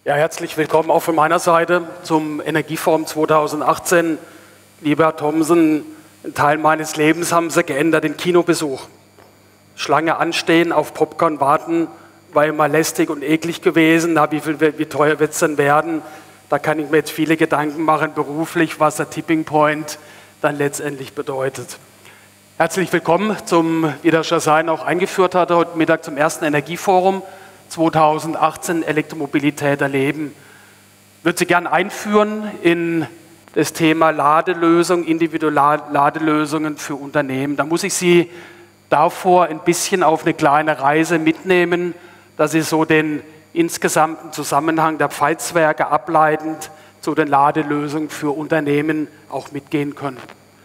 Ja, herzlich willkommen auch von meiner Seite zum Energieforum 2018. Lieber Herr Thomsen, ein Teil meines Lebens haben Sie geändert, den Kinobesuch. Schlange anstehen, auf Popcorn warten, war immer lästig und eklig gewesen. Na, wie teuer wird es denn werden? Da kann ich mir jetzt viele Gedanken machen, beruflich, was der Tipping Point dann letztendlich bedeutet. Herzlich willkommen zum, wie der Chazan auch eingeführt hatte, heute Mittag zum ersten Energieforum 2018 Elektromobilität erleben. Ich würde Sie gerne einführen in das Thema Ladelösung, individuelle Ladelösungen für Unternehmen. Da muss ich Sie davor ein bisschen auf eine kleine Reise mitnehmen, dass Sie so den insgesamten Zusammenhang der Pfalzwerke ableitend zu den Ladelösungen für Unternehmen auch mitgehen können.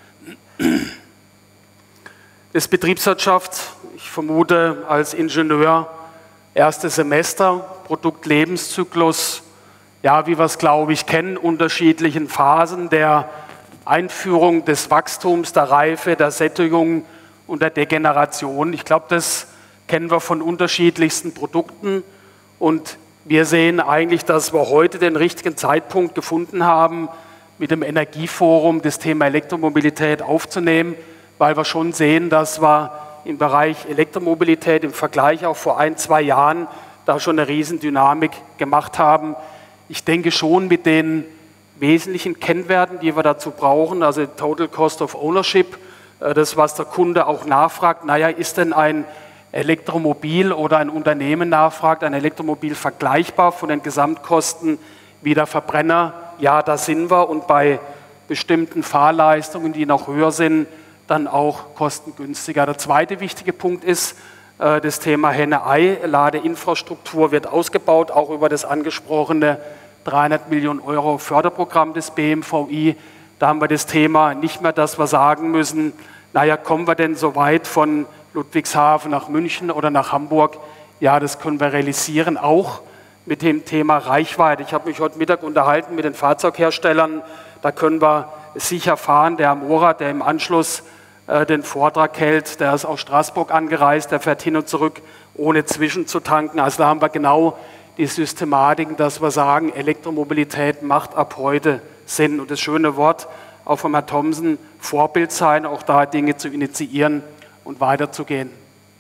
Das Betriebswirtschaft, ich vermute als Ingenieur, erstes Semester, Produktlebenszyklus, ja, wie wir es, glaube ich, kennen, unterschiedlichen Phasen der Einführung des Wachstums, der Reife, der Sättigung und der Degeneration. Ich glaube, das kennen wir von unterschiedlichsten Produkten und wir sehen eigentlich, dass wir heute den richtigen Zeitpunkt gefunden haben, mit dem Energieforum das Thema Elektromobilität aufzunehmen, weil wir schon sehen, dass wir im Bereich Elektromobilität im Vergleich auch vor 1-2 Jahren da schon eine Riesendynamik gemacht haben. Ich denke schon mit den wesentlichen Kennwerten, die wir dazu brauchen, also Total Cost of Ownership, das, was der Kunde auch nachfragt, naja, ist denn ein Elektromobil oder ein Unternehmen nachfragt, ein Elektromobil vergleichbar von den Gesamtkosten wie der Verbrenner? Ja, da sind wir und bei bestimmten Fahrleistungen, die noch höher sind, dann auch kostengünstiger. Der zweite wichtige Punkt ist das Thema Henne-Ei. Ladeinfrastruktur wird ausgebaut, auch über das angesprochene 300 Millionen Euro Förderprogramm des BMVI. Da haben wir das Thema nicht mehr, dass wir sagen müssen, naja, kommen wir denn so weit von Ludwigshafen nach München oder nach Hamburg? Ja, das können wir realisieren, auch mit dem Thema Reichweite. Ich habe mich heute Mittag unterhalten mit den Fahrzeugherstellern. Da können wir sicher fahren. Der Herr Morat, der im Anschluss den Vortrag hält, der ist aus Straßburg angereist, der fährt hin und zurück, ohne zwischenzutanken. Also da haben wir genau die Systematiken, dass wir sagen, Elektromobilität macht ab heute Sinn. Und das schöne Wort auch von Herrn Thomsen, Vorbild sein, auch da Dinge zu initiieren und weiterzugehen.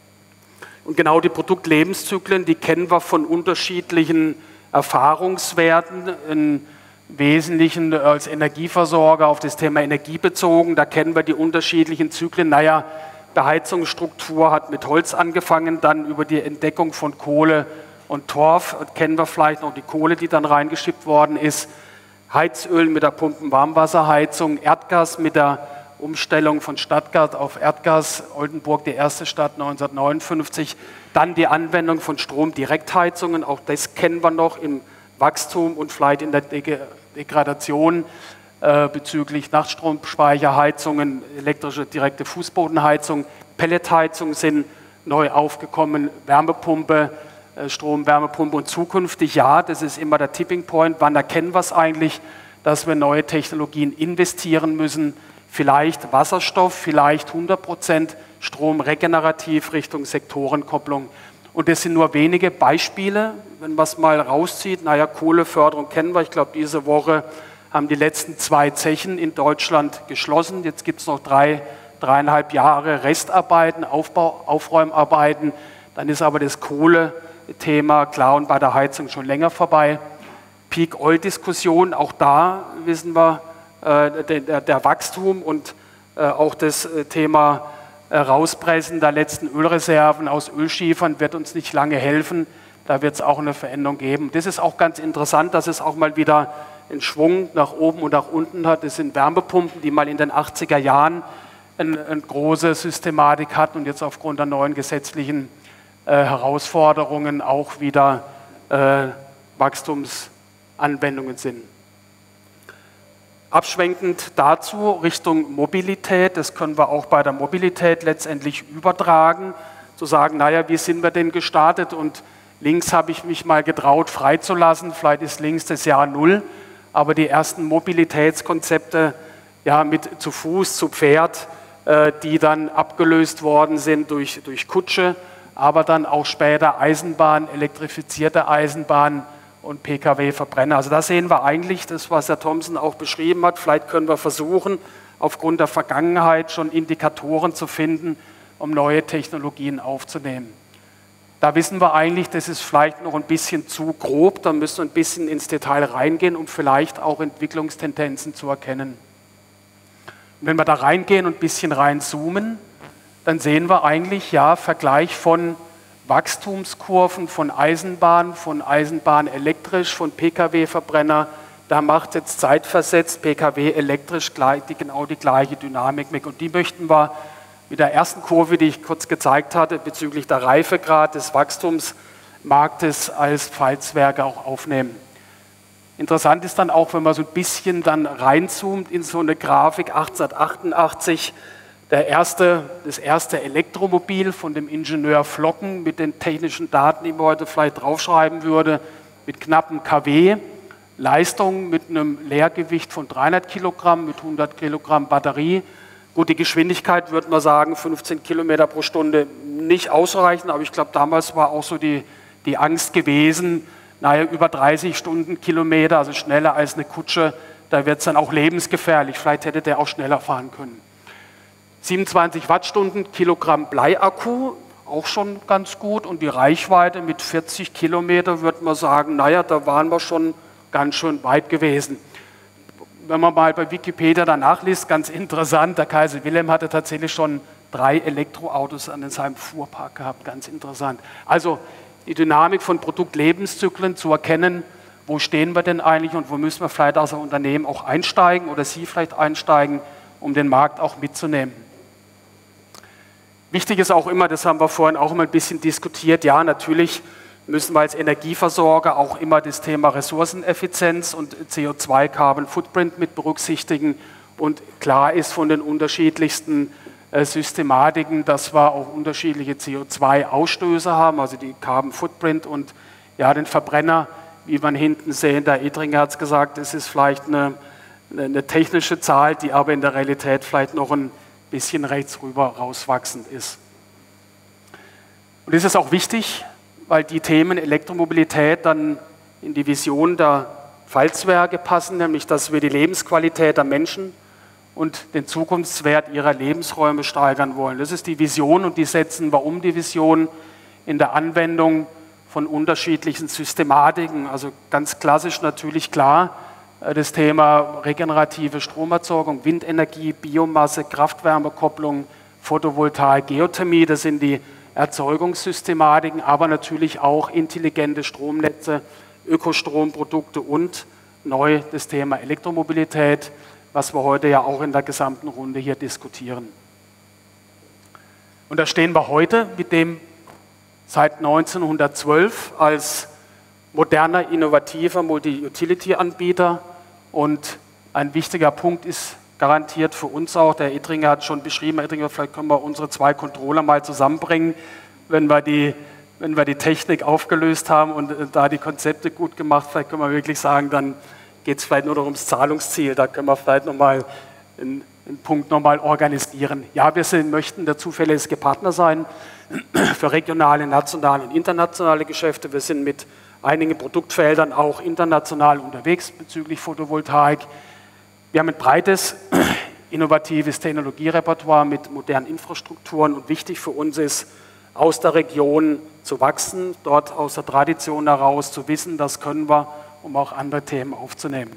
Und genau die Produktlebenszyklen, die kennen wir von unterschiedlichen Erfahrungswerten, im Wesentlichen als Energieversorger auf das Thema Energie bezogen. Da kennen wir die unterschiedlichen Zyklen. Naja, Beheizungsstruktur hat mit Holz angefangen, dann über die Entdeckung von Kohle und Torf. Kennen wir vielleicht noch die Kohle, die dann reingeschippt worden ist. Heizöl mit der Pumpen-Warmwasserheizung, Erdgas mit der Umstellung von Stadtgas auf Erdgas, Oldenburg, die erste Stadt 1959. Dann die Anwendung von Stromdirektheizungen, auch das kennen wir noch im Wachstum und vielleicht in der Degradation bezüglich Nachtstromspeicherheizungen, elektrische direkte Fußbodenheizung, Pelletheizung sind neu aufgekommen, Wärmepumpe, Strom-Wärmepumpe und zukünftig, ja, das ist immer der Tipping Point. Wann erkennen wir es eigentlich, dass wir neue Technologien investieren müssen? Vielleicht Wasserstoff, vielleicht 100% Strom regenerativ Richtung Sektorenkopplung. Und das sind nur wenige Beispiele, wenn man es mal rauszieht. Naja, Kohleförderung kennen wir. Ich glaube, diese Woche haben die letzten 2 Zechen in Deutschland geschlossen. Jetzt gibt es noch 3,5 Jahre Restarbeiten, Aufräumarbeiten. Dann ist aber das Kohlethema klar und bei der Heizung schon länger vorbei. Peak-Oil-Diskussion, auch da wissen wir, der Wachstum und auch das Thema Rauspressen der letzten Ölreserven aus Ölschiefern wird uns nicht lange helfen. Da wird es auch eine Veränderung geben. Das ist auch ganz interessant, dass es auch mal wieder einen Schwung nach oben und nach unten hat. Das sind Wärmepumpen, die mal in den 80er Jahren eine große Systematik hatten und jetzt aufgrund der neuen gesetzlichen Herausforderungen auch wieder Wachstumsanwendungen sind. Abschwenkend dazu Richtung Mobilität, das können wir auch bei der Mobilität letztendlich übertragen, zu sagen, naja, wie sind wir denn gestartet? Und links habe ich mich mal getraut, freizulassen, vielleicht ist links das Jahr 0, aber die ersten Mobilitätskonzepte, ja, mit zu Fuß, zu Pferd, die dann abgelöst worden sind durch Kutsche, aber dann auch später Eisenbahn, elektrifizierte Eisenbahn und Pkw-Verbrenner. Also da sehen wir eigentlich das, was Herr Thomsen auch beschrieben hat. Vielleicht können wir versuchen, aufgrund der Vergangenheit schon Indikatoren zu finden, um neue Technologien aufzunehmen. Da wissen wir eigentlich, das ist vielleicht noch ein bisschen zu grob, da müssen wir ein bisschen ins Detail reingehen, um vielleicht auch Entwicklungstendenzen zu erkennen. Und wenn wir da reingehen und ein bisschen reinzoomen, dann sehen wir eigentlich, ja, Vergleich von Wachstumskurven von Eisenbahn elektrisch, von Pkw-Verbrenner, da macht jetzt zeitversetzt Pkw elektrisch genau die gleiche Dynamik mit. Und die möchten wir mit der ersten Kurve, die ich kurz gezeigt hatte, bezüglich der Reifegrad des Wachstumsmarktes als Pfalzwerke auch aufnehmen. Interessant ist dann auch, wenn man so ein bisschen dann reinzoomt in so eine Grafik, 1888, das erste Elektromobil von dem Ingenieur Flocken mit den technischen Daten, die man heute vielleicht draufschreiben würde, mit knappen kW, Leistung mit einem Leergewicht von 300 Kilogramm, mit 100 Kilogramm Batterie. Gut, die Geschwindigkeit, würde man sagen, 15 Kilometer pro Stunde nicht ausreichen, aber ich glaube, damals war auch so die Angst gewesen, naja, über 30 Stundenkilometer, also schneller als eine Kutsche, da wird es dann auch lebensgefährlich. Vielleicht hätte der auch schneller fahren können. 27 Wattstunden, Kilogramm Bleiakku, auch schon ganz gut. Und die Reichweite mit 40 Kilometer, würde man sagen, naja, da waren wir schon ganz schön weit gewesen. Wenn man mal bei Wikipedia danach liest, ganz interessant, der Kaiser Wilhelm hatte tatsächlich schon 3 Elektroautos an seinem Fuhrpark gehabt, ganz interessant. Also die Dynamik von Produktlebenszyklen zu erkennen, wo stehen wir denn eigentlich und wo müssen wir vielleicht als Unternehmen auch einsteigen oder Sie vielleicht einsteigen, um den Markt auch mitzunehmen. Wichtig ist auch immer, das haben wir vorhin auch immer ein bisschen diskutiert, ja, natürlich müssen wir als Energieversorger auch immer das Thema Ressourceneffizienz und CO2 Carbon Footprint mit berücksichtigen. Und klar ist von den unterschiedlichsten Systematiken, dass wir auch unterschiedliche CO2-Ausstöße haben, also die Carbon Footprint und ja, den Verbrenner, wie man hinten sehen, der Edringer hat es gesagt, es ist vielleicht eine technische Zahl, die aber in der Realität vielleicht noch ein bisschen rechts rüber rauswachsend ist. Und das ist auch wichtig, weil die Themen Elektromobilität dann in die Vision der Pfalzwerke passen, nämlich dass wir die Lebensqualität der Menschen und den Zukunftswert ihrer Lebensräume steigern wollen. Das ist die Vision und die setzen wir um, die Vision, in der Anwendung von unterschiedlichen Systematiken. Also ganz klassisch natürlich klar das Thema regenerative Stromerzeugung, Windenergie, Biomasse, Kraft-Wärme-Kopplung, Photovoltaik, Geothermie, das sind die Erzeugungssystematiken, aber natürlich auch intelligente Stromnetze, Ökostromprodukte und neu das Thema Elektromobilität, was wir heute ja auch in der gesamten Runde hier diskutieren. Und da stehen wir heute mit dem seit 1912 als moderner, innovativer Multi-Utility-Anbieter und ein wichtiger Punkt ist garantiert für uns auch, der Edringer hat schon beschrieben, Edringer, vielleicht können wir unsere 2 Controller mal zusammenbringen, wenn wir die Technik aufgelöst haben und da die Konzepte gut gemacht, vielleicht können wir wirklich sagen, dann geht es vielleicht nur noch ums Zahlungsziel, da können wir vielleicht nochmal einen Punkt nochmal organisieren. Ja, wir möchten der zuverlässige Partner sein für regionale, nationale und internationale Geschäfte. Wir sind mit einigen Produktfeldern auch international unterwegs bezüglich Photovoltaik. Wir haben ein breites, innovatives Technologierepertoire mit modernen Infrastrukturen und wichtig für uns ist, aus der Region zu wachsen, dort aus der Tradition heraus zu wissen, das können wir, um auch andere Themen aufzunehmen.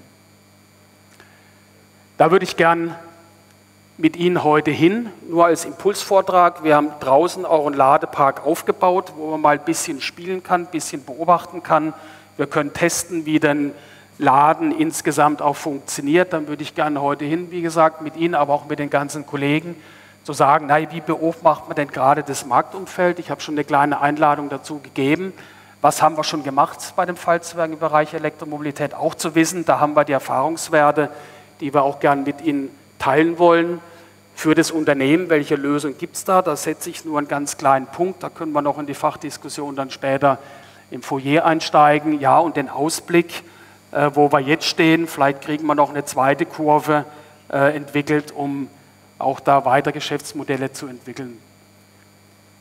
Da würde ich gern mit Ihnen heute hin, nur als Impulsvortrag. Wir haben draußen auch einen Ladepark aufgebaut, wo man mal ein bisschen spielen kann, ein bisschen beobachten kann. Wir können testen, wie denn Laden insgesamt auch funktioniert. Dann würde ich gerne heute hin, wie gesagt, mit Ihnen, aber auch mit den ganzen Kollegen, zu sagen, na, wie beobachtet man denn gerade das Marktumfeld? Ich habe schon eine kleine Einladung dazu gegeben. Was haben wir schon gemacht bei den Pfalzwerken im Bereich Elektromobilität? Auch zu wissen, da haben wir die Erfahrungswerte, die wir auch gerne mit Ihnen teilen wollen. Für das Unternehmen, welche Lösung gibt es da? Da setze ich nur einen ganz kleinen Punkt, da können wir noch in die Fachdiskussion dann später im Foyer einsteigen. Ja, und den Ausblick, wo wir jetzt stehen, vielleicht kriegen wir noch eine zweite Kurve entwickelt, um auch da weiter Geschäftsmodelle zu entwickeln.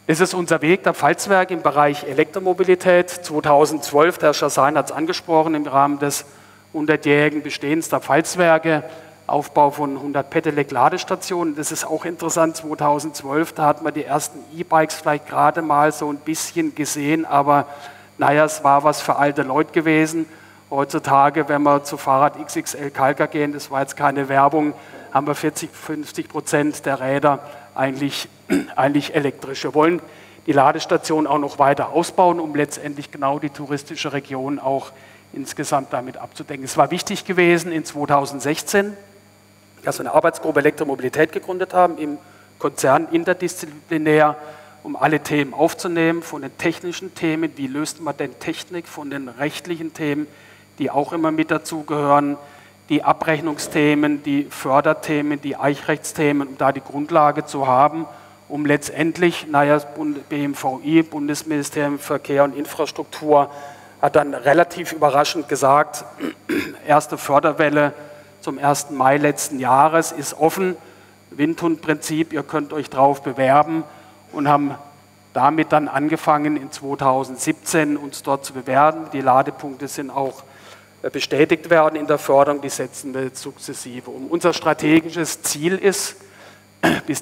Es ist unser Weg der Pfalzwerke im Bereich Elektromobilität. 2012, der Herr Chassain hat es angesprochen, im Rahmen des 100-jährigen Bestehens der Pfalzwerke, Aufbau von 100 Pedelec-Ladestationen. Das ist auch interessant, 2012, da hat man die ersten E-Bikes vielleicht gerade mal so ein bisschen gesehen, aber naja, es war was für alte Leute gewesen. Heutzutage, wenn wir zu Fahrrad XXL Kalka gehen, das war jetzt keine Werbung, haben wir 40–50% der Räder eigentlich elektrisch. Wir wollen die Ladestation auch noch weiter ausbauen, um letztendlich genau die touristische Region auch insgesamt damit abzudecken. Es war wichtig gewesen in 2016, dass wir eine Arbeitsgruppe Elektromobilität gegründet haben, im Konzern interdisziplinär, um alle Themen aufzunehmen, von den technischen Themen, wie löst man denn Technik, von den rechtlichen Themen, die auch immer mit dazugehören, die Abrechnungsthemen, die Förderthemen, die Eichrechtsthemen, um da die Grundlage zu haben, um letztendlich, naja, das BMVI, Bundesministerium für Verkehr und Infrastruktur, hat dann relativ überraschend gesagt, erste Förderwelle zum 1. Mai letzten Jahres ist offen, Windhundprinzip, ihr könnt euch drauf bewerben, und haben damit dann angefangen in 2017 uns dort zu bewerben. Die Ladepunkte sind auch bestätigt werden in der Förderung, die setzen wir sukzessive um. Unser strategisches Ziel ist, bis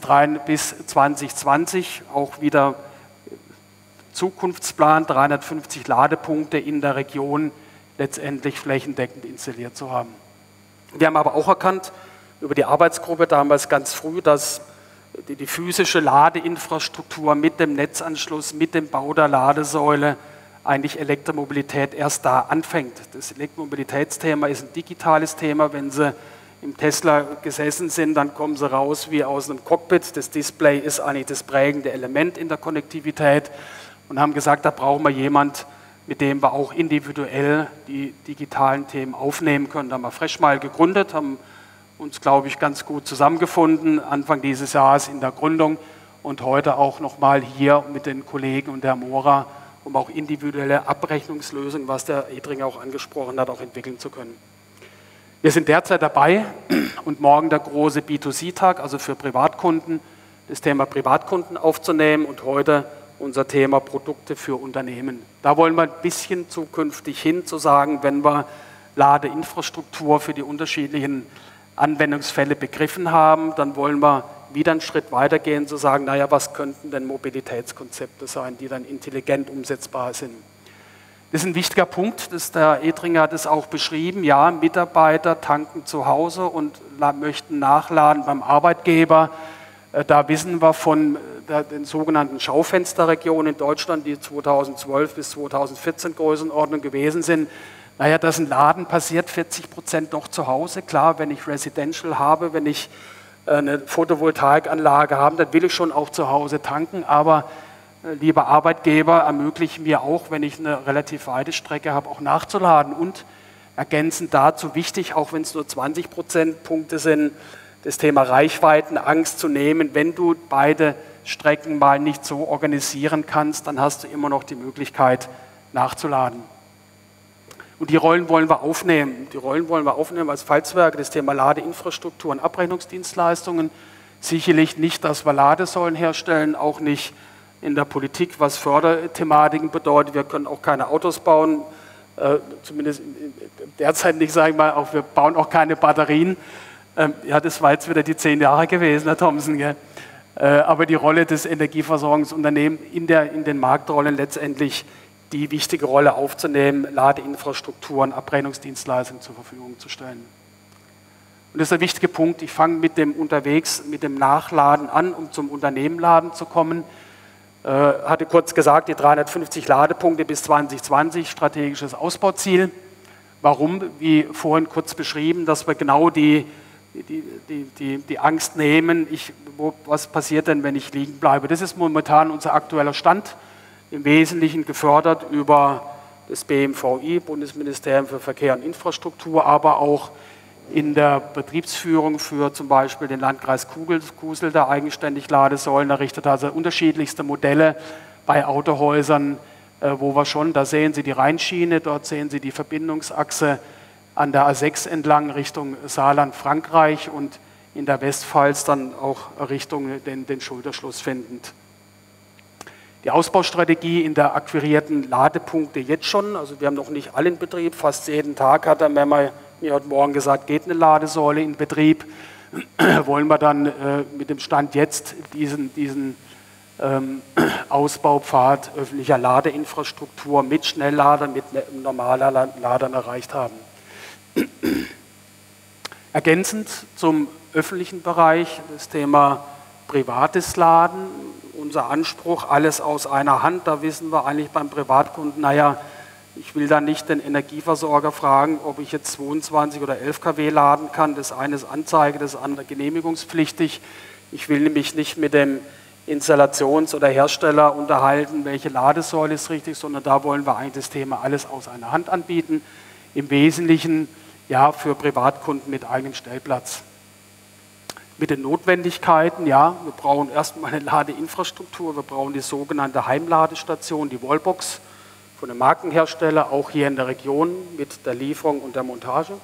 2020 auch wieder Zukunftsplan, 350 Ladepunkte in der Region letztendlich flächendeckend installiert zu haben. Wir haben aber auch erkannt, über die Arbeitsgruppe damals ganz früh, dass die physische Ladeinfrastruktur mit dem Netzanschluss, mit dem Bau der Ladesäule eigentlich Elektromobilität erst da anfängt. Das Elektromobilitätsthema ist ein digitales Thema. Wenn Sie im Tesla gesessen sind, dann kommen Sie raus wie aus einem Cockpit. Das Display ist eigentlich das prägende Element in der Konnektivität und haben gesagt, da brauchen wir jemanden, mit dem wir auch individuell die digitalen Themen aufnehmen können. Da haben wir Freshmile gegründet, haben uns, glaube ich, ganz gut zusammengefunden, Anfang dieses Jahres in der Gründung und heute auch nochmal hier mit den Kollegen und der Mora, um auch individuelle Abrechnungslösungen, was der Edringer auch angesprochen hat, auch entwickeln zu können. Wir sind derzeit dabei und morgen der große B2C-Tag, also für Privatkunden, das Thema Privatkunden aufzunehmen und heute unser Thema Produkte für Unternehmen. Da wollen wir ein bisschen zukünftig hin, zu sagen, wenn wir Ladeinfrastruktur für die unterschiedlichen Anwendungsfälle begriffen haben, dann wollen wir wieder einen Schritt weitergehen, zu sagen, naja, was könnten denn Mobilitätskonzepte sein, die dann intelligent umsetzbar sind. Das ist ein wichtiger Punkt, der Edringer hat es auch beschrieben, ja, Mitarbeiter tanken zu Hause und möchten nachladen beim Arbeitgeber. Da wissen wir von den sogenannten Schaufensterregionen in Deutschland, die 2012 bis 2014 Größenordnung gewesen sind. Naja, dass ein Laden passiert, 40% noch zu Hause. Klar, wenn ich Residential habe, wenn ich eine Photovoltaikanlage habe, dann will ich schon auch zu Hause tanken, aber lieber Arbeitgeber, ermöglichen mir auch, wenn ich eine relativ weite Strecke habe, auch nachzuladen. Und ergänzend dazu wichtig, auch wenn es nur 20 Prozentpunkte sind, das Thema Reichweitenangst zu nehmen. Wenn du beide Strecken mal nicht so organisieren kannst, dann hast du immer noch die Möglichkeit nachzuladen. Und die Rollen wollen wir aufnehmen. Die Rollen wollen wir aufnehmen als Pfalzwerke, das Thema Ladeinfrastruktur und Abrechnungsdienstleistungen. Sicherlich nicht, dass wir Ladesäulen herstellen, auch nicht in der Politik, was Förderthematiken bedeutet. Wir können auch keine Autos bauen, zumindest derzeit nicht, sage ich mal, auch wir bauen auch keine Batterien. Ja, das war jetzt wieder die 10 Jahre gewesen, Herr Thomsen. Gell? Aber die Rolle des Energieversorgungsunternehmens in den Marktrollen letztendlich die wichtige Rolle aufzunehmen, Ladeinfrastrukturen, Abrechnungsdienstleistungen zur Verfügung zu stellen. Und das ist ein wichtiger Punkt. Ich fange mit dem Nachladen an, um zum Unternehmenladen zu kommen. Hatte kurz gesagt, die 350 Ladepunkte bis 2020, strategisches Ausbauziel. Warum? Wie vorhin kurz beschrieben, dass wir genau die Angst nehmen, was passiert denn, wenn ich liegen bleibe. Das ist momentan unser aktueller Stand, im Wesentlichen gefördert über das BMVI, Bundesministerium für Verkehr und Infrastruktur, aber auch in der Betriebsführung für zum Beispiel den Landkreis Kusel, der eigenständig Ladesäulen errichtet hat, also unterschiedlichste Modelle bei Autohäusern, wo wir schon, da sehen Sie die Rheinschiene, dort sehen Sie die Verbindungsachse an der A6 entlang Richtung Saarland, Frankreich und in der Westpfalz dann auch Richtung den Schulterschluss findend. Die Ausbaustrategie in der akquirierten Ladepunkte jetzt schon, also wir haben noch nicht alle in Betrieb, fast jeden Tag hat der Memmer mir heute Morgen gesagt, geht eine Ladesäule in Betrieb. Wollen wir dann mit dem Stand jetzt diesen Ausbaupfad öffentlicher Ladeinfrastruktur mit Schnellladern, mit normaler Ladern erreicht haben. Ergänzend zum öffentlichen Bereich das Thema privates Laden. Unser Anspruch, alles aus einer Hand, da wissen wir eigentlich beim Privatkunden, naja, ich will da nicht den Energieversorger fragen, ob ich jetzt 22 oder 11 kW laden kann. Das eine ist Anzeige, das andere genehmigungspflichtig. Ich will nämlich nicht mit dem Installations- oder Hersteller unterhalten, welche Ladesäule ist richtig, sondern da wollen wir eigentlich das Thema alles aus einer Hand anbieten. Im Wesentlichen ja für Privatkunden mit eigenem Stellplatz. Mit den Notwendigkeiten, ja, wir brauchen erstmal eine Ladeinfrastruktur, wir brauchen die sogenannte Heimladestation, die Wallbox von einem Markenhersteller, auch hier in der Region mit der Lieferung und der Montage.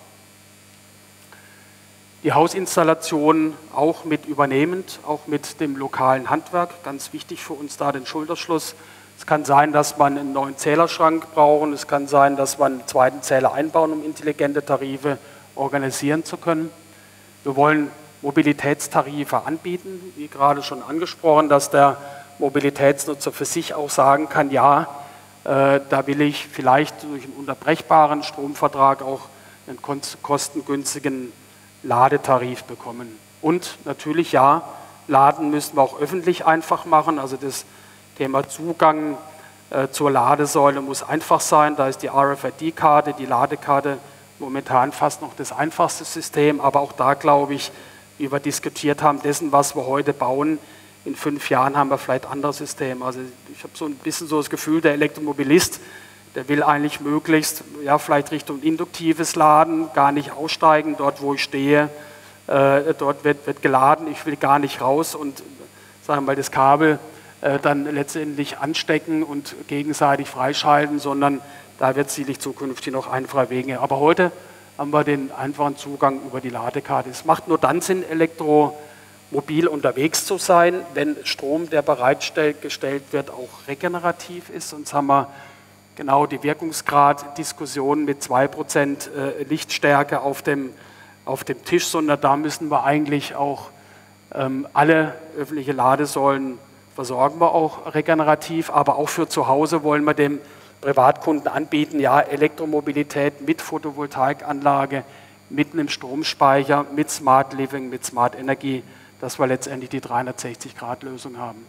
Die Hausinstallation auch mit übernehmend, auch mit dem lokalen Handwerk, ganz wichtig für uns da den Schulterschluss. Es kann sein, dass man einen neuen Zählerschrank brauchen, es kann sein, dass man einen zweiten Zähler einbauen, um intelligente Tarife organisieren zu können. Wir wollen Mobilitätstarife anbieten, wie gerade schon angesprochen, dass der Mobilitätsnutzer für sich auch sagen kann, ja, da will ich vielleicht durch einen unterbrechbaren Stromvertrag auch einen kostengünstigen Ladetarif bekommen. Und natürlich, ja, Laden müssen wir auch öffentlich einfach machen, also das Thema Zugang zur Ladesäule muss einfach sein, da ist die RFID-Karte, die Ladekarte momentan fast noch das einfachste System, aber auch da glaube ich, wie wir diskutiert haben, dessen, was wir heute bauen, in 5 Jahren haben wir vielleicht andere Systeme. Also ich habe so ein bisschen so das Gefühl, der Elektromobilist, der will eigentlich möglichst, ja, vielleicht Richtung induktives Laden, gar nicht aussteigen, dort wo ich stehe, dort wird geladen, ich will gar nicht raus und sagen wir mal das Kabel dann letztendlich anstecken und gegenseitig freischalten, sondern da wird es sicherlich zukünftig noch einfache Wege. Aber heute haben wir den einfachen Zugang über die Ladekarte. Es macht nur dann Sinn, elektromobil unterwegs zu sein, wenn Strom, der bereitgestellt wird, auch regenerativ ist. Sonst haben wir genau die Wirkungsgrad-Diskussion mit 2% Lichtstärke auf dem Tisch, sondern da müssen wir eigentlich auch alle öffentliche Ladesäulen versorgen wir auch regenerativ, aber auch für zu Hause wollen wir dem Privatkunden anbieten, ja, Elektromobilität mit Photovoltaikanlage, mit einem Stromspeicher, mit Smart Living, mit Smart Energie, dass wir letztendlich die 360-Grad-Lösung haben.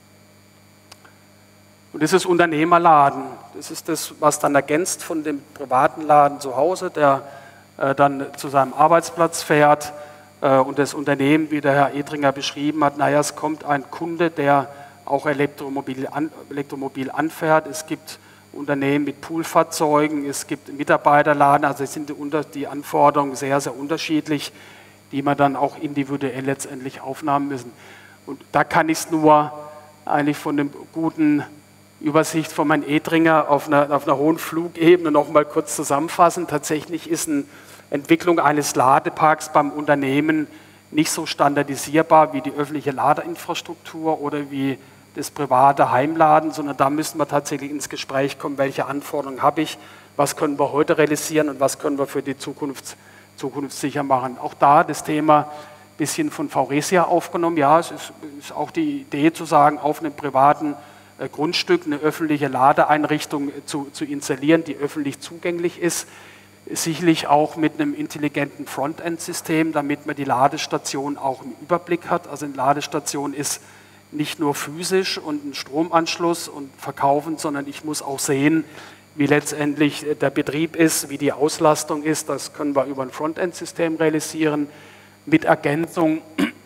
Und das ist Unternehmerladen. Das ist das, was dann ergänzt von dem privaten Laden zu Hause, der dann zu seinem Arbeitsplatz fährt und das Unternehmen, wie der Herr Edringer beschrieben hat, naja, es kommt ein Kunde, der auch Elektromobil anfährt. Es gibt Unternehmen mit Poolfahrzeugen, es gibt Mitarbeiterladen, also es sind die Anforderungen sehr, sehr unterschiedlich, die man dann auch individuell letztendlich aufnehmen müssen. Und da kann ich es nur eigentlich von dem guten Übersicht von Herrn Edringer auf einer hohen Flugebene noch mal kurz zusammenfassen. Tatsächlich ist eine Entwicklung eines Ladeparks beim Unternehmen nicht so standardisierbar wie die öffentliche Ladeinfrastruktur oder wie das private Heimladen, sondern da müssen wir tatsächlich ins Gespräch kommen, welche Anforderungen habe ich, was können wir heute realisieren und was können wir für die Zukunft sicher machen. Auch da das Thema ein bisschen von Faurecia aufgenommen. Ja, es ist auch die Idee zu sagen, auf einem privaten Grundstück eine öffentliche Ladeeinrichtung zu installieren, die öffentlich zugänglich ist, sicherlich auch mit einem intelligenten Frontend-System, damit man die Ladestation auch im Überblick hat. Also eine Ladestation ist nicht nur physisch und ein Stromanschluss und verkaufen, sondern ich muss auch sehen, wie letztendlich der Betrieb ist, wie die Auslastung ist. Das können wir über ein Frontend-System realisieren, mit Ergänzung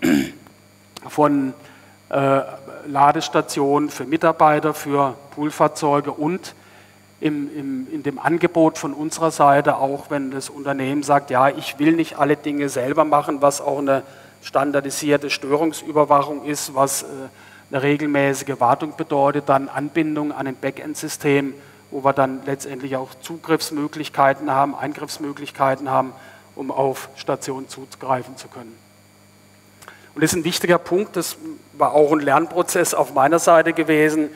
von Ladestationen für Mitarbeiter, für Poolfahrzeuge und in dem Angebot von unserer Seite auch, wenn das Unternehmen sagt, ja, ich will nicht alle Dinge selber machen, was auch eine standardisierte Störungsüberwachung ist, was eine regelmäßige Wartung bedeutet, dann Anbindung an ein Backend-System, wo wir dann letztendlich auch Zugriffsmöglichkeiten haben, Eingriffsmöglichkeiten haben, um auf Stationen zugreifen zu können. Und das ist ein wichtiger Punkt, das war auch ein Lernprozess auf meiner Seite gewesen.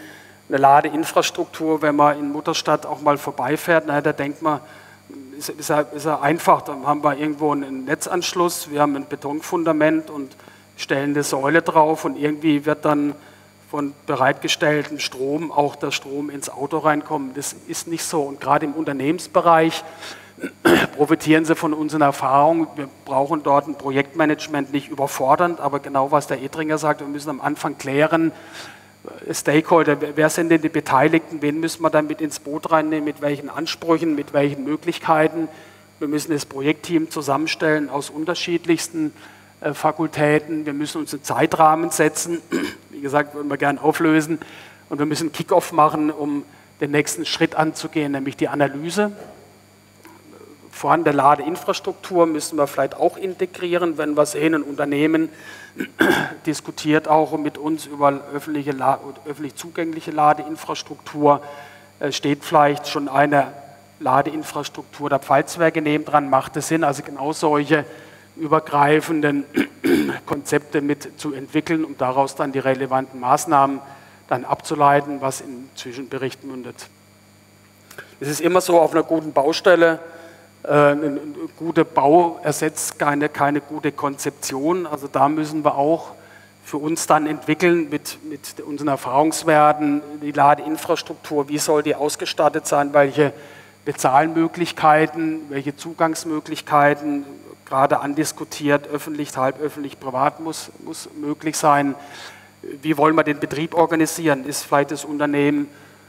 eine Ladeinfrastruktur, wenn man in Mutterstadt auch mal vorbeifährt, da denkt man, ist ja einfach, dann haben wir irgendwo einen Netzanschluss, wir haben ein Betonfundament und stellen eine Säule drauf und irgendwie wird dann von bereitgestelltem Strom auch der Strom ins Auto reinkommen. Das ist nicht so. Und gerade im Unternehmensbereich profitieren Sie von unseren Erfahrungen. Wir brauchen dort ein Projektmanagement nicht überfordernd, aber genau was der Edringer sagt, wir müssen am Anfang klären, Stakeholder, wer sind denn die Beteiligten, wen müssen wir dann mit ins Boot reinnehmen, mit welchen Ansprüchen, mit welchen Möglichkeiten. Wir müssen das Projektteam zusammenstellen aus unterschiedlichsten Fakultäten. Wir müssen uns einen Zeitrahmen setzen, wie gesagt, würden wir gerne auflösen. Und wir müssen einen Kick-off machen, um den nächsten Schritt anzugehen, nämlich die Analyse. Vorhandene Ladeinfrastruktur müssen wir vielleicht auch integrieren, wenn wir sehen, ein Unternehmen diskutiert auch mit uns über öffentlich zugängliche Ladeinfrastruktur, steht vielleicht schon eine Ladeinfrastruktur der Pfalzwerke nebendran, macht es Sinn, also genau solche übergreifenden Konzepte mit zu entwickeln, um daraus dann die relevanten Maßnahmen dann abzuleiten, was in Zwischenbericht mündet. Es ist immer so, auf einer guten Baustelle, ein guter Bau ersetzt keine gute Konzeption. Also da müssen wir auch für uns dann entwickeln mit unseren Erfahrungswerten, die Ladeinfrastruktur, wie soll die ausgestattet sein, welche Bezahlmöglichkeiten, welche Zugangsmöglichkeiten, gerade andiskutiert, öffentlich, halböffentlich, privat muss möglich sein. Wie wollen wir den Betrieb organisieren? Ist vielleicht das Unternehmen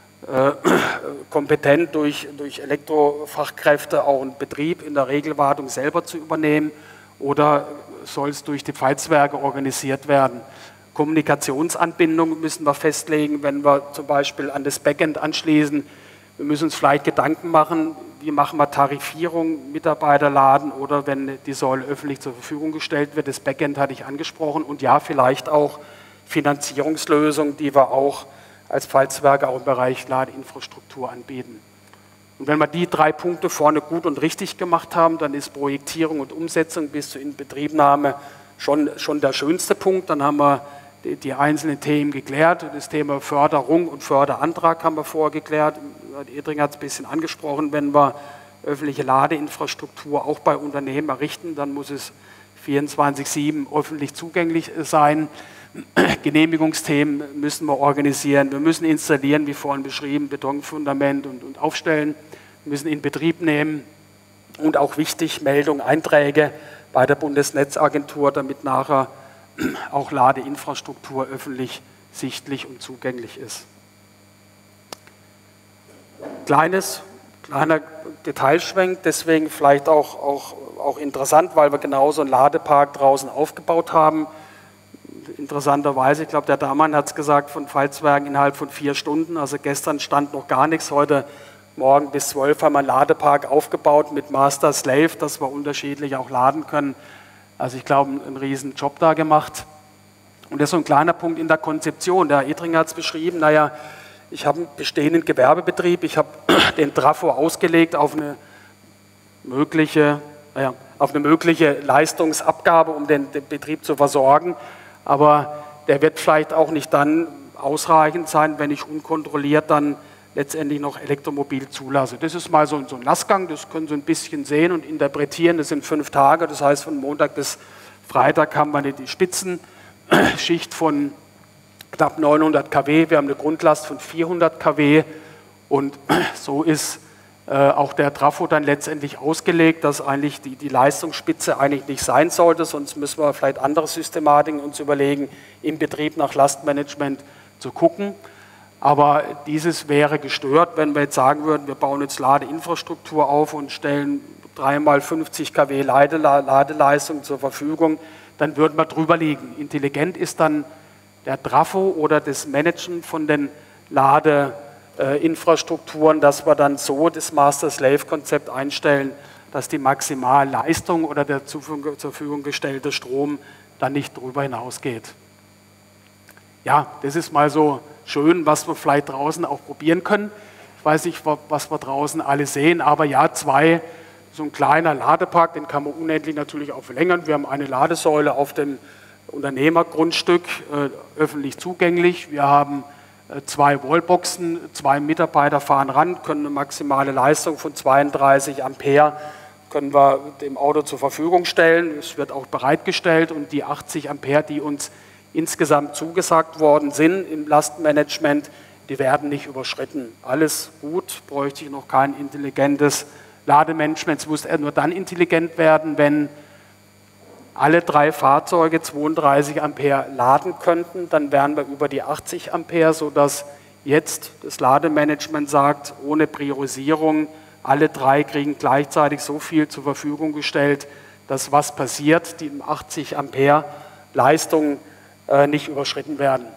kompetent durch Elektrofachkräfte auch einen Betrieb in der Regelwartung selber zu übernehmen oder soll es durch die Pfalzwerke organisiert werden? Kommunikationsanbindung müssen wir festlegen, wenn wir zum Beispiel an das Backend anschließen. Wir müssen uns vielleicht Gedanken machen, wie machen wir Tarifierung, Mitarbeiterladen oder wenn die Säule öffentlich zur Verfügung gestellt wird. Das Backend hatte ich angesprochen und ja, vielleicht auch Finanzierungslösungen, die wir auch als Pfalzwerke auch im Bereich Ladeinfrastruktur anbieten. Und wenn wir die 3 Punkte vorne gut und richtig gemacht haben, dann ist Projektierung und Umsetzung bis zur Inbetriebnahme schon der schönste Punkt. Dann haben wir die einzelnen Themen geklärt. Das Thema Förderung und Förderantrag haben wir vorher geklärt. Edringer hat es ein bisschen angesprochen, wenn wir öffentliche Ladeinfrastruktur auch bei Unternehmen errichten, dann muss es 24/7 öffentlich zugänglich sein. Genehmigungsthemen müssen wir organisieren, wir müssen installieren, wie vorhin beschrieben, Betonfundament und aufstellen, wir müssen in Betrieb nehmen und auch wichtig, Meldung, Einträge bei der Bundesnetzagentur, damit nachher auch Ladeinfrastruktur öffentlich sichtlich und zugänglich ist. Kleiner Detailschwenk, deswegen vielleicht auch interessant, weil wir genauso einen Ladepark draußen aufgebaut haben. Interessanterweise, ich glaube, der Damann hat es gesagt, von Pfalzwerken innerhalb von 4 Stunden, also gestern stand noch gar nichts, heute Morgen bis 12 haben wir einen Ladepark aufgebaut mit Master Slave, dass wir unterschiedlich auch laden können. Also ich glaube, einen riesen Job da gemacht. Und das ist so ein kleiner Punkt in der Konzeption. Der Herr Edringer hat es beschrieben, naja, ich habe einen bestehenden Gewerbebetrieb, ich habe den Trafo ausgelegt auf eine mögliche Leistungsabgabe, um den Betrieb zu versorgen. Aber der wird vielleicht auch nicht dann ausreichend sein, wenn ich unkontrolliert dann letztendlich noch Elektromobil zulasse. Das ist mal so ein Lastgang, das können Sie ein bisschen sehen und interpretieren. Das sind 5 Tage, das heißt von Montag bis Freitag haben wir die Spitzenschicht von knapp 900 kW, wir haben eine Grundlast von 400 kW und so ist auch der Trafo dann letztendlich ausgelegt, dass eigentlich die Leistungsspitze eigentlich nicht sein sollte, sonst müssen wir vielleicht andere Systematiken uns überlegen, im Betrieb nach Lastmanagement zu gucken. Aber dieses wäre gestört, wenn wir jetzt sagen würden, wir bauen jetzt Ladeinfrastruktur auf und stellen 3 x 50 kW Ladeleistung zur Verfügung, dann würden wir drüber liegen. Intelligent ist dann der Trafo oder das Managen von den Ladeinfrastrukturen, dass wir dann so das Master-Slave-Konzept einstellen, dass die Maximalleistung oder der zur Verfügung gestellte Strom dann nicht darüber hinausgeht. Ja, das ist mal so schön, was wir vielleicht draußen auch probieren können. Ich weiß nicht, was wir draußen alle sehen, aber ja, so ein kleiner Ladepark, den kann man unendlich natürlich auch verlängern. Wir haben eine Ladesäule auf dem Unternehmergrundstück, öffentlich zugänglich. Wir haben 2 Wallboxen, 2 Mitarbeiter fahren ran, können eine maximale Leistung von 32 Ampere können wir dem Auto zur Verfügung stellen. Es wird auch bereitgestellt und die 80 Ampere, die uns insgesamt zugesagt worden sind im Lastenmanagement, die werden nicht überschritten. Alles gut, bräuchte ich noch kein intelligentes Lademanagement. Es muss nur dann intelligent werden, wenn alle 3 Fahrzeuge 32 Ampere laden könnten, dann wären wir über die 80 Ampere, sodass jetzt das Lademanagement sagt, ohne Priorisierung, alle 3 kriegen gleichzeitig so viel zur Verfügung gestellt, dass was passiert, die 80 Ampere Leistung nicht überschritten werden.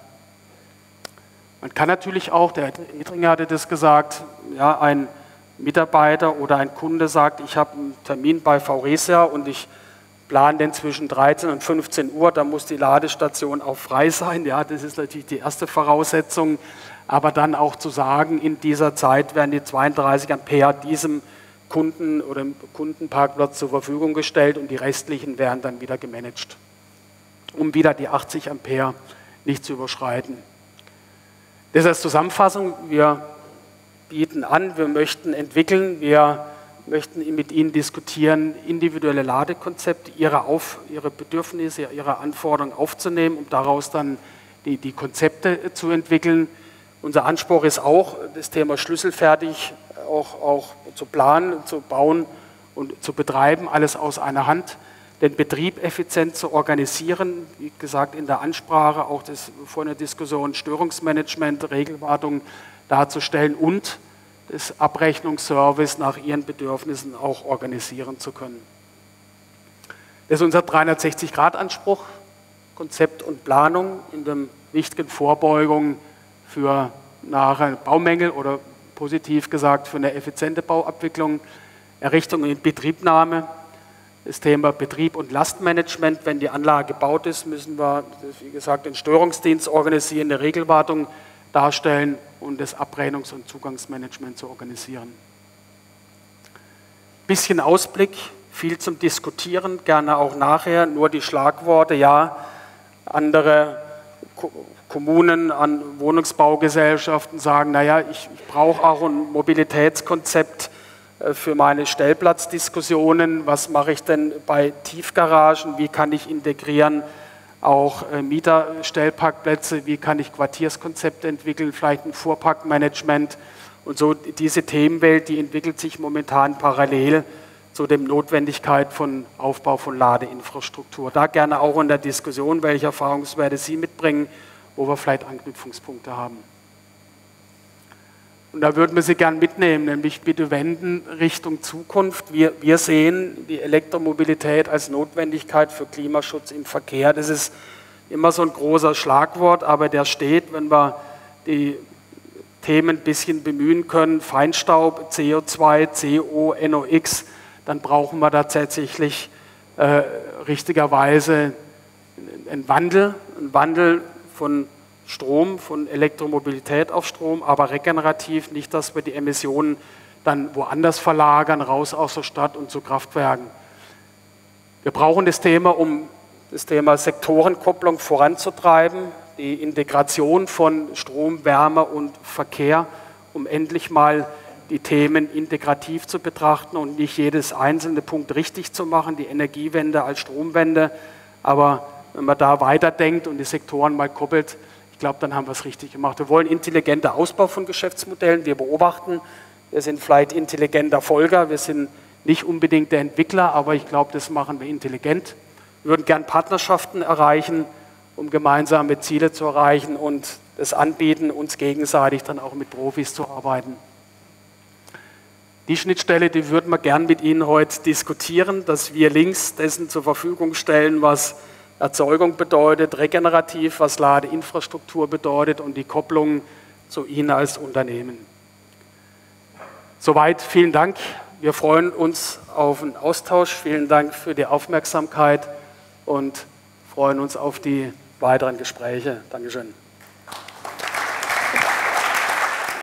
Man kann natürlich auch, der Herr Edringer hatte das gesagt, ja, ein Mitarbeiter oder ein Kunde sagt, ich habe einen Termin bei Faurecia und ich plane den zwischen 13 und 15 Uhr, da muss die Ladestation auch frei sein. Ja, das ist natürlich die erste Voraussetzung. Aber dann auch zu sagen, in dieser Zeit werden die 32 Ampere diesem Kunden oder dem Kundenparkplatz zur Verfügung gestellt und die restlichen werden dann wieder gemanagt, um wieder die 80 Ampere nicht zu überschreiten. Das als Zusammenfassung, wir bieten an, wir möchten entwickeln, wir möchten mit Ihnen diskutieren, individuelle Ladekonzepte, Ihre Bedürfnisse, Ihre Anforderungen aufzunehmen, um daraus dann die Konzepte zu entwickeln. Unser Anspruch ist auch, das Thema schlüsselfertig auch zu planen, zu bauen und zu betreiben, alles aus einer Hand, den Betrieb effizient zu organisieren, wie gesagt in der Ansprache, auch das vor einer Diskussion Störungsmanagement, Regelwartung darzustellen und das Abrechnungsservice nach Ihren Bedürfnissen auch organisieren zu können. Das ist unser 360-Grad-Anspruch, Konzept und Planung in der wichtigen Vorbeugung für nachher Baumängel oder positiv gesagt für eine effiziente Bauabwicklung, Errichtung und Inbetriebnahme, das Thema Betrieb und Lastmanagement. Wenn die Anlage gebaut ist, müssen wir, wie gesagt, den Störungsdienst organisieren, eine Regelwartung darstellen und das Abrechnungs- und Zugangsmanagement zu organisieren. Bisschen Ausblick, viel zum Diskutieren, gerne auch nachher, nur die Schlagworte, ja, andere Kommunen, an Wohnungsbaugesellschaften sagen, naja, ich brauche auch ein Mobilitätskonzept für meine Stellplatzdiskussionen, was mache ich denn bei Tiefgaragen, wie kann ich integrieren, auch Mieterstellparkplätze, wie kann ich Quartierskonzepte entwickeln, vielleicht ein Fuhrparkmanagement und so diese Themenwelt, die entwickelt sich momentan parallel zu der Notwendigkeit von Aufbau von Ladeinfrastruktur. Da gerne auch in der Diskussion, welche Erfahrungswerte Sie mitbringen, wo wir vielleicht Anknüpfungspunkte haben. Und da würden wir Sie gern mitnehmen, nämlich bitte wenden Richtung Zukunft. Wir sehen die Elektromobilität als Notwendigkeit für Klimaschutz im Verkehr. Das ist immer so ein großer Schlagwort, aber der steht, wenn wir die Themen ein bisschen bemühen können, Feinstaub, CO2, CO, NOx, dann brauchen wir da tatsächlich richtigerweise einen Wandel von Strom, von Elektromobilität auf Strom, aber regenerativ, nicht, dass wir die Emissionen dann woanders verlagern, raus aus der Stadt und zu Kraftwerken. Wir brauchen das Thema, um das Thema Sektorenkopplung voranzutreiben, die Integration von Strom, Wärme und Verkehr, um endlich mal die Themen integrativ zu betrachten und nicht jedes einzelne Punkt richtig zu machen, die Energiewende als Stromwende, aber wenn man da weiterdenkt und die Sektoren mal koppelt, ich glaube, dann haben wir es richtig gemacht. Wir wollen intelligenter Ausbau von Geschäftsmodellen. Wir beobachten, wir sind vielleicht intelligenter Folger, wir sind nicht unbedingt der Entwickler, aber ich glaube, das machen wir intelligent. Wir würden gern Partnerschaften erreichen, um gemeinsame Ziele zu erreichen und das anbieten, uns gegenseitig dann auch mit Profis zu arbeiten. Die Schnittstelle, die würden wir gern mit Ihnen heute diskutieren, dass wir links dessen zur Verfügung stellen, was Erzeugung bedeutet, regenerativ, was Ladeinfrastruktur bedeutet und die Kopplung zu Ihnen als Unternehmen. Soweit, vielen Dank. Wir freuen uns auf einen Austausch. Vielen Dank für die Aufmerksamkeit und freuen uns auf die weiteren Gespräche. Dankeschön.